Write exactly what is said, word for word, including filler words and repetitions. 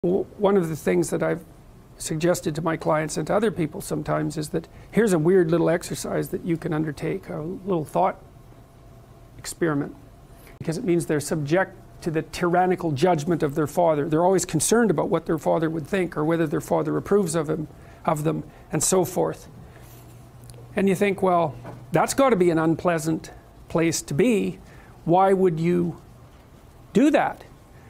One of the things that I've suggested to my clients and to other people sometimes is that here's a weird little exercise that you can undertake, a little thought experiment, because it means they're subject to the tyrannical judgment of their father. They're always concerned about what their father would think or whether their father approves of him, of them, and so forth. And you think, well, that's got to be an unpleasant place to be. Why would you do that?